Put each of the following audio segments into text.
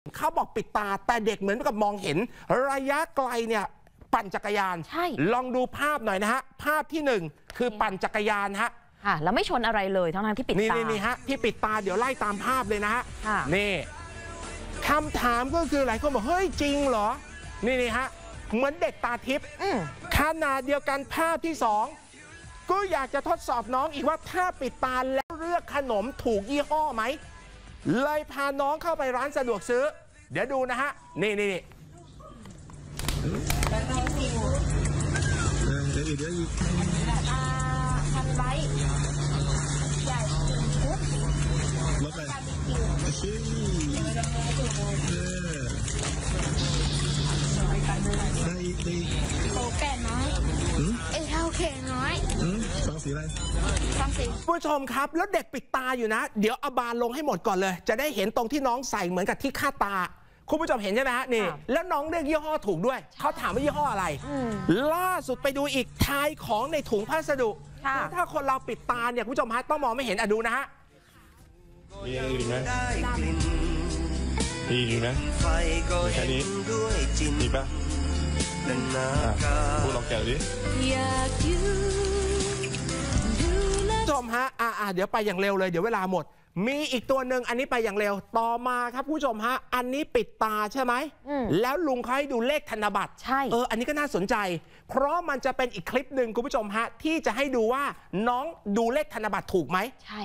เขาบอกปิดตาแต่เด็กเหมือนกับมองเห็นระยะไกลเนี่ยปั่นจักรยานลองดูภาพหน่อยนะฮะภาพที่1คือปั่นจักรยานฮะแล้วไม่ชนอะไรเลยทั้งที่ปิดตานี่ฮะที่ปิดตาเดี๋ยวไล่ตามภาพเลยนะฮะนี่คำถามก็คือหลายคนบอกเฮ้ยจริงเหรอนี่ฮะเหมือนเด็กตาทิพย์ขนาดเดียวกันภาพที่2ก็อยากจะทดสอบน้องอีกว่าถ้าปิดตาแล้วเลือกขนมถูกยี่ห้อไหมเลยพาน้องเข้าไปร้านสะดวกซื้อเดี๋ยวดูนะฮะนี่ทันไว้ใหญ่ชุดรถอะไรโตแก่น้อยเท่าแก่น้อยฟังสีอะไรฟังสีผู้ชมครับแล้วเด็กปิดตาอยู่นะเดี๋ยวเอาบานลงให้หมดก่อนเลยจะได้เห็นตรงที่น้องใส่เหมือนกับที่คาดตาคุณผู้ชมเห็นใช่ไหมฮะนี่แล้วน้องเรียกยี่ห้อถูกด้วยเขาถามว่ายี่ห้ออะไรล่าสุดไปดูอีกทายของในถุงพัสดุถ้าคนเราปิดตาเนี่ยคุณผู้ชมฮะต้องมองไม่เห็นดูนะฮะมีอย่างอื่นไหมมีอีกไหมแค่นี้มีปะพูดลองแกะดิผู้ชมฮะเดี๋ยวไปอย่างเร็วเลยเดี๋ยวเวลาหมดมีอีกตัวหนึ่งอันนี้ไปอย่างเร็วต่อมาครับผู้ชมฮะอันนี้ปิดตาใช่ไหมแล้วลุงเขาให้ดูเลขธนบัตรใช่อันนี้ก็น่าสนใจเพราะมันจะเป็นอีกคลิปหนึ่งคุณผู้ชมฮะที่จะให้ดูว่าน้องดูเลขธนบัตรถูกไหมใช่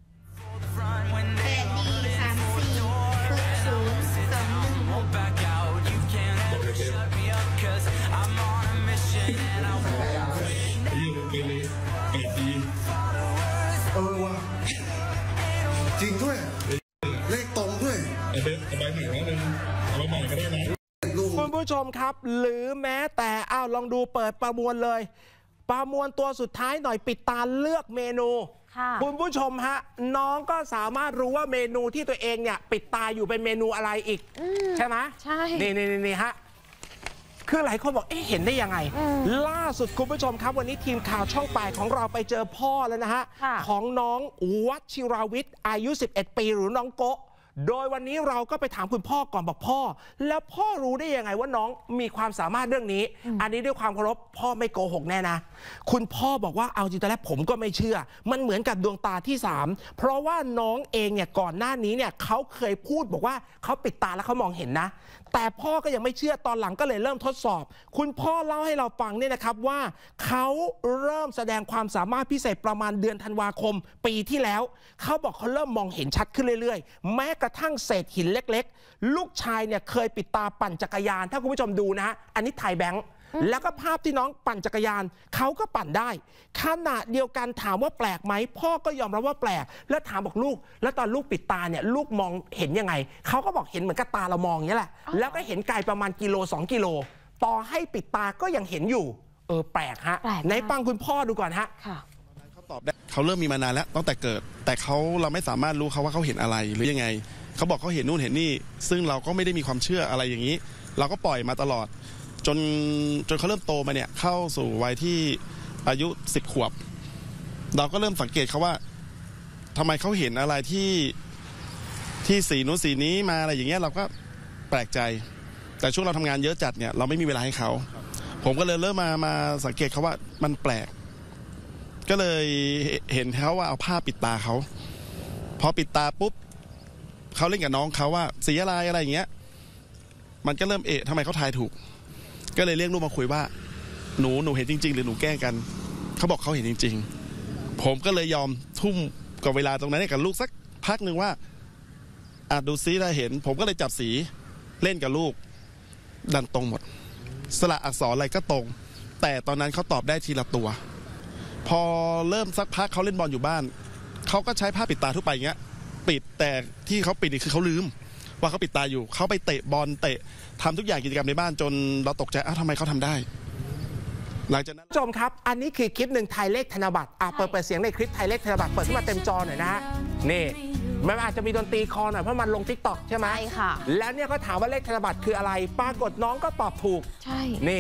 จริงด้วยเลขตรงด้วยเอาใบใหม่แล้วนึงเอาใบใหม่ก็ได้นะคุณผู้ชมครับหรือแม้แต่ลองดูเปิดประมวลเลยประมวลตัวสุดท้ายหน่อยปิดตาเลือกเมนูคุณผู้ชมฮะน้องก็สามารถรู้ว่าเมนูที่ตัวเองเนี่ยปิดตาอยู่เป็นเมนูอะไรอีกใช่ไหมใช่นี่ฮะคือหลายคนบอกเห็นได้ยังไงล่าสุดคุณผู้ชมครับวันนี้ทีมข่าวช่อง8ของเราไปเจอพ่อแล้วนะฮะของน้องวชิราวิทย์อายุ11ปีหรือน้องโกะโดยวันนี้เราก็ไปถามคุณพ่อก่อนบอกพ่อแล้วพ่อรู้ได้ยังไงว่าน้องมีความสามารถเรื่องนี้อันนี้ด้วยความเคารพพ่อไม่โกหกแน่นะคุณพ่อบอกว่าเอาจริงๆแล้วผมก็ไม่เชื่อมันเหมือนกับดวงตาที่3เพราะว่าน้องเองเนี่ยก่อนหน้านี้เนี่ยเขาเคยพูดบอกว่าเขาปิดตาแล้วเขามองเห็นนะแต่พ่อก็ยังไม่เชื่อตอนหลังก็เลยเริ่มทดสอบคุณพ่อเล่าให้เราฟังเนี่ยนะครับว่าเขาเริ่มแสดงความสามารถพิเศษประมาณเดือนธันวาคมปีที่แล้วเขาบอกเขาเริ่มมองเห็นชัดขึ้นเรื่อยๆแม้กระทั่งเศษหินเล็กๆลูกชายเนี่ยเคยปิดตาปั่นจักรยานถ้าคุณผู้ชมดูนะฮะอันนี้ถ่ายแบงค์แล้วก็ภาพที่น้องปั่นจักรยานเขาก็ปั่นได้ขณะเดียวกันถามว่าแปลกไหมพ่อก็ยอมรับว่าแปลกแล้วถามบอกลูกแล้วตอนลูกปิดตาเนี่ยลูกมองเห็นยังไงเขาก็บอกเห็นเหมือนกับตาเรามองอย่างนี้แหละแล้วก็เห็นไกลประมาณ1-2 กิโลต่อให้ปิดตาก็ยังเห็นอยู่แปลกฮะไหนฟังคุณพ่อดูก่อนฮะเขาตอบได้เขาเริ่มมีมานานแล้วตั้งแต่เกิดแต่เราไม่สามารถรู้เขาว่าเขาเห็นอะไรหรือยังไงเขาบอกเขาเห็นนู่นเห็นนี่ซึ่งเราก็ไม่ได้มีความเชื่ออะไรอย่างนี้เราก็ปล่อยมาตลอดจนเขาเริ่มโตมาเนี่ยเข้าสู่วัยที่อายุ10 ขวบเราก็เริ่มสังเกตเขาว่าทำไมเขาเห็นอะไรที่สีนู้นสีนี้มาอะไรอย่างเงี้ยเราก็แปลกใจแต่ช่วงเราทำงานเยอะจัดเนี่ยเราไม่มีเวลาให้เขาผมก็เลยเริ่มมาสังเกตเขาว่ามันแปลกก็เลยเห็นเขาว่าเอาผ้าปิดตาเขาพอปิดตาปุ๊บเขาเล่นกับน้องเขาว่าสีอะไรอย่างเงี้ยมันก็เริ่มทำไมเขาทายถูกก็เลยเรียกลูกมาคุยว่าหนูเห็นจริงๆหรือหนูแกล้งกันเขาบอกเขาเห็นจริงๆผมก็เลยยอมทุ่มกับเวลาตรงนั้นให้กับลูกสักพักหนึ่งว่าดูซิได้เห็นผมก็เลยจับสีเล่นกับลูกดันตรงหมดสระอักษรอะไรก็ตรงแต่ตอนนั้นเขาตอบได้ทีละตัวพอเริ่มสักพักเขาเล่นบอลอยู่บ้านเขาก็ใช้ผ้าปิดตาทั่วไปอย่างเงี้ยปิดแต่ที่เขาปิดนี่คือเขาลืมว่าเขาปิดตาอยู่เขาไปเตะบอลเตะทำทุกอย่างกิจกรรมในบ้านจนเราตกใจทำไมเขาทำได้หลังจากนั้นชมครับอันนี้คือคลิปหนึ่งไทยเลขธนบัตรเปิดเสียงในคลิปไทยเลขธนบัตรเปิดขึ้นมาเต็มจอหน่อยนะฮะนี่มันอาจจะมีดนตรีคอหน่อยเพราะมันลง TikTok ใช่ไหมใช่ค่ะแล้วเนี่ยก็ถามว่าเลขธนบัตรคืออะไรปรากฏน้องก็ตอบถูกใช่นี่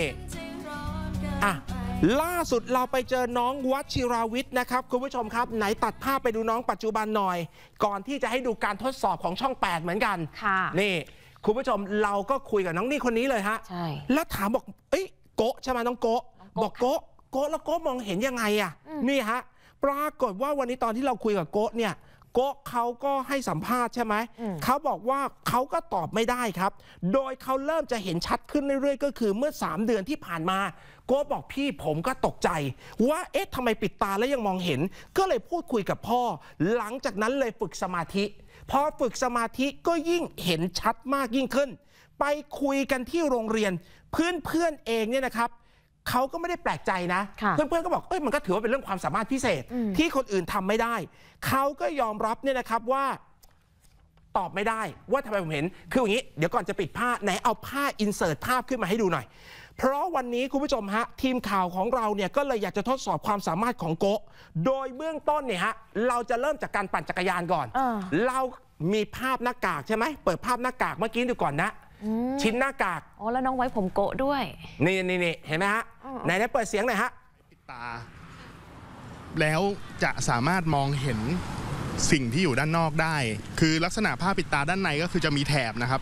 ล่าสุดเราไปเจอน้องวชิราวิทย์นะครับคุณผู้ชมครับไหนตัดภาพไปดูน้องปัจจุบันหน่อยก่อนที่จะให้ดูการทดสอบของช่อง8เหมือนกันค่ะนี่คุณผู้ชมเราก็คุยกับน้องนี่คนนี้เลยฮะใช่แล้วถามบอกเอ้ยโกะใช่ไหมน้องโกะบอกโกะแล้วโกะมองเห็นยังไงอ่ะนี่ฮะปรากฏว่าวันนี้ตอนที่เราคุยกับโกะเนี่ยโกะเขาก็ให้สัมภาษณ์ใช่ไหมเขาบอกว่าเขาก็ตอบไม่ได้ครับโดยเขาเริ่มจะเห็นชัดขึ้นเรื่อยๆก็คือเมื่อ3 เดือนที่ผ่านมาโกะบอกพี่ผมก็ตกใจว่าเอ๊ะทำไมปิดตาแล้วยังมองเห็นก็เลยพูดคุยกับพ่อหลังจากนั้นเลยฝึกสมาธิพอฝึกสมาธิก็ยิ่งเห็นชัดมากยิ่งขึ้นไปคุยกันที่โรงเรียนเพื่อนเองเนี่ยนะครับเขาก็ไม่ได้แปลกใจนะเพื่อนๆก็บอกเอ้ยมันก็ถือว่าเป็นเรื่องความสามารถพิเศษที่คนอื่นทำไม่ได้เขาก็ยอมรับเนี่ยนะครับว่าตอบไม่ได้ว่าทำไมผมเห็นคืออย่างนี้เดี๋ยวก่อนจะปิดผ้าไหนเอาผ้าอินเสิร์ตภาพขึ้นมาให้ดูหน่อยเพราะวันนี้คุณผู้ชมฮะทีมข่าวของเราเนี่ยก็เลยอยากจะทดสอบความสามารถของโกะโดยเบื้องต้นเนี่ยฮะเราจะเริ่มจากการปั่นจักรยานก่อนเรามีภาพหน้ากากใช่ไหมเปิดภาพหน้ากากเมื่อกี้ดูก่อนนะชิ้นหน้ากากอ๋อแล้วน้องไว้ผมโกะด้วยนี่เห็นไหมฮะไหนเปิดเสียงหน่อยฮะปิดตาแล้วจะสามารถมองเห็นสิ่งที่อยู่ด้านนอกได้คือลักษณะผ้าปิดตาด้านในก็คือจะมีแถบนะครับ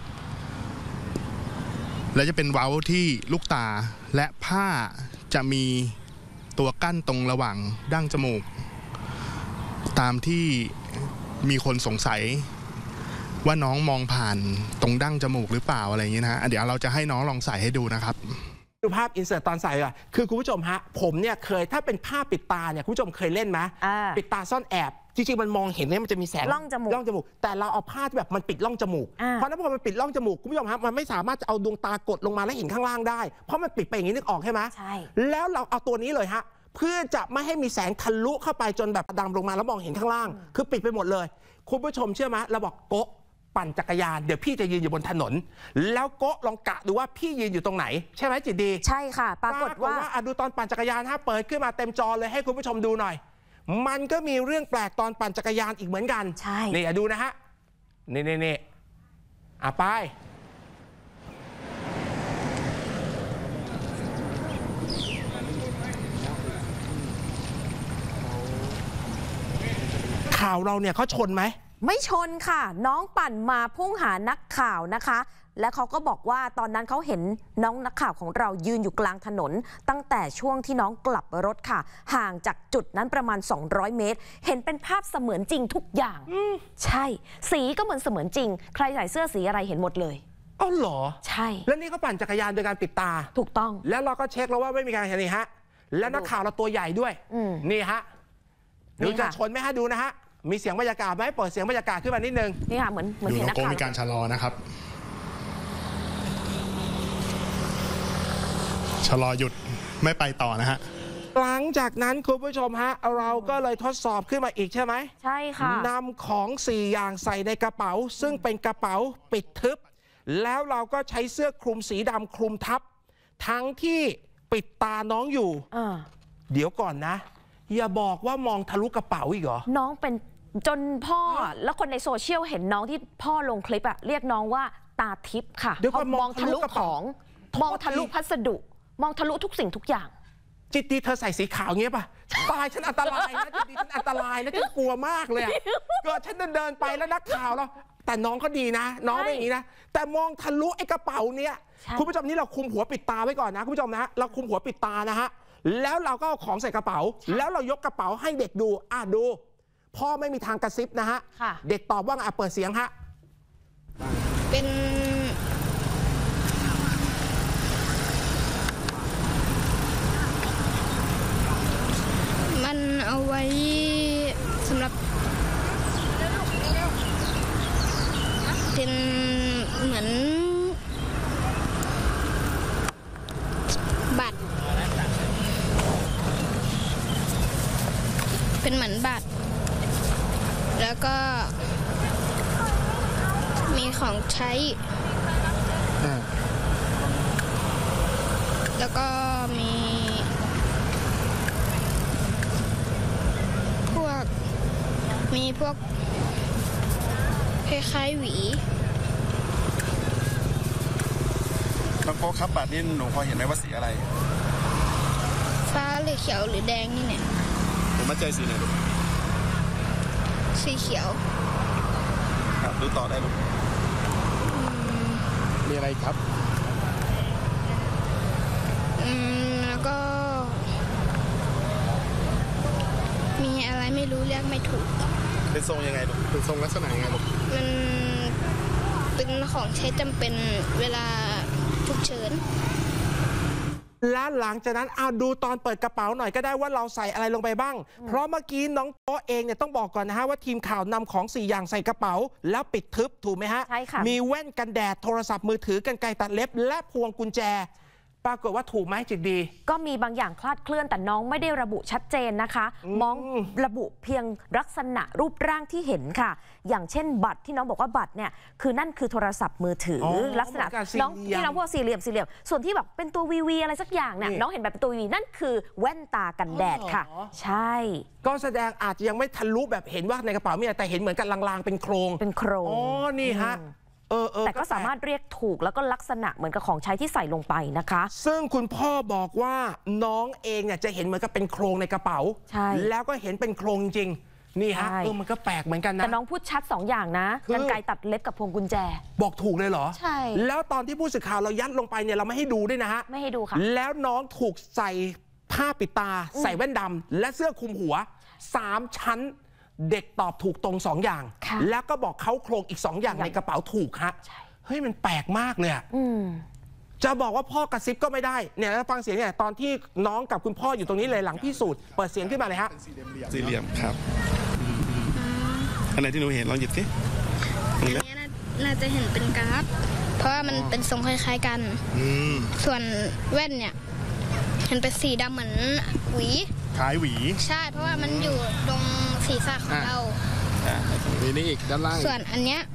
และจะเป็นเว้าที่ลูกตาและผ้าจะมีตัวกั้นตรงระหว่างดั้งจมูกตามที่มีคนสงสัยว่าน้องมองผ่านตรงดั้งจมูกหรือเปล่าอะไรอย่างนี้นะฮะเดี๋ยวเราจะให้น้องลองใส่ให้ดูนะครับดูภาพอินเสิร์ตตอนใส่ก่อนคือคุณผู้ชมฮะผมเนี่ยเคยถ้าเป็นผ้าปิดตาเนี่ยคุณผู้ชมเคยเล่นไหมปิดตาซ่อนแอบจริงๆมันมองเห็นเนี่ยมันจะมีแสงร่องจมูกแต่เราเอาผ้าที่แบบมันปิดร่องจมูกเพราะนั้นพอมันปิดร่องจมูกคุณผู้ชมครับมันไม่สามารถจะเอาดวงตากดลงมาแล้วเห็นข้างล่างได้เพราะมันปิดไปอย่างนี้นึกออกใช่ไหมใช่แล้วเราเอาตัวนี้เลยฮะเพื่อจะไม่ให้มีแสงทะลุเข้าไปจนแบบดำลงมาแล้วมองเห็นข้างล่างคือปิดไปหมดเลยคุณผู้ชมเชื่อไหมเราบอกโกะปั่นจักรยานเดี๋ยวพี่จะยืนอยู่บนถนนแล้วโกะลองกะดูว่าพี่ยืนอยู่ตรงไหนใช่ไหมจิตดีใช่ค่ะปรากฏว่าดูตอนปั่นจักรยานฮะเปิดขึ้นมาเต็มจอเลยให้คุณผู้ชมดูหน่อยมันก็มีเรื่องแปลกตอนปั่นจักรยานอีกเหมือนกันใช่นี่ดูนะฮะนี่ไปข่าวเราเนี่ยเขาชนไหมไม่ชนค่ะน้องปั่นมาพุ่งหานักข่าวนะคะและเขาก็บอกว่าตอนนั้นเขาเห็นน้องนักข่าวของเรายืนอยู่กลางถนนตั้งแต่ช่วงที่น้องกลับรถค่ะห่างจากจุดนั้นประมาณ200 เมตรเห็นเป็นภาพเสมือนจริงทุกอย่างใช่สีก็เหมือนเสมือนจริงใครใส่เสื้อสีอะไรเห็นหมดเลยอ๋อเหรอใช่แล้วนี่เขาปั่นจักรยานโดยการปิดตาถูกต้องแล้วเราก็เช็คแล้วว่าไม่มีการเห็นนี่ฮะแล้วนักข่าวเราตัวใหญ่ด้วยนี่ฮะดูจะชนไหมฮะดูนะฮะมีเสียงบรรยากาศไหมเปิดเสียงบรรยากาศขึ้นมานิดนึงนี่ค่ะเหมือนเห็นนักข่าวมีการชะลอนะครับชะลอหยุดไม่ไปต่อนะฮะหลังจากนั้นคุณผู้ชมฮะเราก็เลยทดสอบขึ้นมาอีกใช่ไหมใช่ค่ะนำของ4 อย่างใส่ในกระเป๋าซึ่งเป็นกระเป๋าปิดทึบแล้วเราก็ใช้เสื้อคลุมสีดำคลุมทับทั้งที่ปิดตาน้องอยู่เดี๋ยวก่อนนะอย่าบอกว่ามองทะลุกระเป๋าอีกเหรอน้องเป็นจนพ่อแล้วคนในโซเชียลเห็นน้องที่พ่อลงคลิปอะเรียกน้องว่าตาทิพย์ค่ะเพราะมองทะลุของมองทะลุพัสดุมองทะลุทุกสิ่งทุกอย่างจิตดีเธอใส่สีขาวเงี้ยป่ะตายฉันอันตรายนะจิตดีฉันอันตรายนะฉันกลัวมากเลยเกิดฉันเดินไปแล้วนักข่าวเราแต่น้องก็ดีนะน้องไม่อย่างนี้นะแต่มองทะลุไอ้กระเป๋าเนี้ยคุณผู้ชมนี่เราคุมหัวปิดตาไว้ก่อนนะคุณผู้ชมนะเราคุมหัวปิดตานะฮะแล้วเราก็เอาของใส่กระเป๋าแล้วเรายกกระเป๋าให้เด็กดูดูพ่อไม่มีทางกระซิบนะฮะเด็กตอบว่าเปิดเสียงฮะเป็นมันเอาไว้สำหรับเป็นเหมือนบัตรเป็นเหมือนบัตรแล้วก็มีของใช้แล้วก็มีพวกคล้ายๆหวีน้องโป๊ครับบัตรนี่หนูพอเห็นไหมว่าสีอะไรฟ้าหรือเขียวหรือแดงนี่เนี่ยผมมั่นใจสีไหนลูกสีเขียวครับดูต่อได้ลูกอะไรครับแล้วก็ มีอะไรไม่รู้เรียกไม่ถูกเป็นทรงยังไงลูกเป็นทรงลักษณะยังไงลูกมันเป็นของใช้จำเป็นเวลาฉุกเฉินและหลังจากนั้นเอาดูตอนเปิดกระเป๋าหน่อยก็ได้ว่าเราใส่อะไรลงไปบ้าง เพราะเมื่อกี้น้องโต๊ะเองเนี่ยต้องบอกก่อนนะฮะว่าทีมข่าวนำของ4อย่างใส่กระเป๋าแล้วปิดทึบถูกไหมฮะใช่ค่ะมีแว่นกันแดดโทรศัพท์มือถือกรรไกรตัดเล็บและพวงกุญแจ ปรากฏว่าถูกไหมจิตดีก็มีบางอย่างคลาดเคลื่อนแต่น้องไม่ได้ระบุชัดเจนนะคะมองระบุเพียงลักษณะรูปร่างที่เห็นค่ะ อย่างเช่นบัตรที่น้องบอกว่าบัตรเนี่ยคือนั่นคือโทรศัพท์มือถือลักษณะน้องที่น้องพูดสี่เหลี่ยมส่วนที่แบบเป็นตัววีอะไรสักอย่างเนี่ยน้องเห็นแบบเป็นตัววีนั่นคือแว่นตากันแดดค่ะใช่ก็แสดงอาจจะยังไม่ทะลุแบบเห็นว่าในกระเป๋ามีอะไรแต่เห็นเหมือนกันลางๆเป็นโครง อ๋อนี่ฮะแต่ก็สามารถเรียกถูกแล้วก็ลักษณะเหมือนกับของใช้ที่ใส่ลงไปนะคะซึ่งคุณพ่อบอกว่าน้องเองเนี่ยจะเห็นเหมือนกับเป็นโครงในกระเป๋าใช่แล้วก็เห็นเป็นโครงจริงๆนี่ฮะมันก็แปลกเหมือนกันนะแต่น้องพูดชัด2อย่างนะกรรไกรตัดเล็บกับพวงกุญแจบอกถูกเลยเหรอใช่แล้วตอนที่ผู้สื่อข่าวเรายัดลงไปเนี่ยเราไม่ให้ดูด้วยนะฮะไม่ให้ดูค่ะแล้วน้องถูกใส่ผ้าปิดตาใส่แว่นดำและเสื้อคลุมหัว3 ชั้นเด็กตอบถูกตรง2อย่างแล้วก็บอกเขาโครงอีก2อย่างในกระเป๋าถูกฮะเฮ้ยมันแปลกมากเลยอะจะบอกว่าพ่อกระซิบก็ไม่ได้เนี่ยฟังเสียงเนี่ยตอนที่น้องกับคุณพ่ออยู่ตรงนี้เลยหลังพิสูจน์เปิดเสียงขึ้นมาเลยฮะสี่เหลี่ยมครับอันไหนที่หนูเห็นลองหยิบสิอันนี้น่าจะเห็นเป็นกราฟเพราะว่ามันเป็นทรงคล้ายๆกันส่วนแว่นเนี่ยเห็นเป็นสีดำเหมือนหวีคล้ายหวีใช่เพราะว่ามันอยู่ตรงศีรษะของเรามีนี่อีกด้านล่างส่วนอันนี้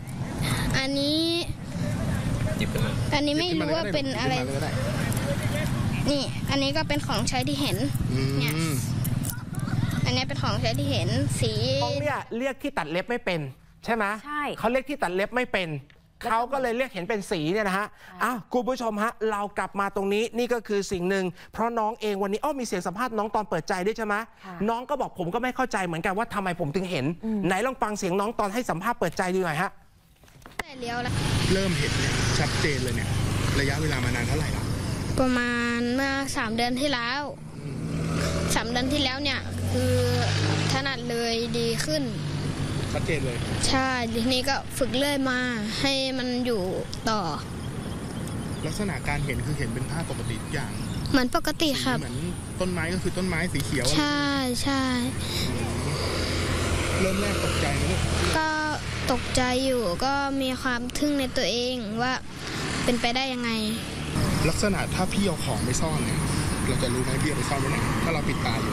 ไม่รู้ว่าเป็นอะไรนี่อันนี้ก็เป็นของใช้ที่เห็นเนี่ยอันนี้เป็นของใช้ที่เห็นสีของเนี่ยเรียกที่ตัดเล็บไม่เป็นใช่ไหมใช่เขาเรียกที่ตัดเล็บไม่เป็นเขาก็เลยเรียกเห็นเป็นสีเนี่ยนะฮะคุณผู้ชมฮะเรากลับมาตรงนี้นี่ก็คือสิ่งหนึ่งเพราะน้องเองวันนี้มีเสียงสัมภาษณ์น้องตอนเปิดใจด้วยใช่ไหมน้องก็บอกผมก็ไม่เข้าใจเหมือนกันว่าทำไมผมถึงเห็นไหนลองฟังเสียงน้องตอนให้สัมภาษณ์เปิดใจดูหน่อยฮะแต่เลี้ยวแล้วเริ่มเห็นเนี่ยชัดเจนเลยเนี่ยระยะเวลามานานเท่าไหร่แล้วประมาณเมื่อ3 เดือนที่แล้ว3 เดือนที่แล้วเนี่ยคือถนัดเลยดีขึ้นชัดเจนเลยใช่ทีนี้ก็ฝึกเรื่อยมาให้มันอยู่ต่อลักษณะการเห็นคือเห็นเป็นภาพปกติทุกอย่างเหมือนปกติครับเหมือนต้นไม้ก็คือต้นไม้สีเขียวใช่เริ่มแรกตกใจไหมลูกก็ตกใจอยู่ก็มีความทึ่งในตัวเองว่าเป็นไปได้ยังไงลักษณะถ้าพี่เอาของไปซ่อนเนี่ยเราจะรู้ไหมพี่เอาไปซ่อนไว้ไหนถ้าเราปิดตาอยู่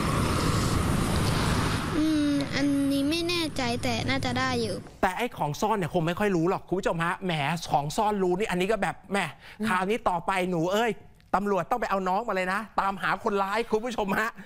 อันนี้ไม่แน่ใจแต่น่าจะได้อยู่แต่ไอ้ของซ่อนเนี่ยคงไม่ค่อยรู้หรอกคุณผู้ชมฮะแหมของซ่อนรู้นี่อันนี้ก็แบบแหมคราวนี้ต่อไปหนูตำรวจต้องไปเอาน้องมาเลยนะตามหาคนร้ายคุณผู้ชมฮะ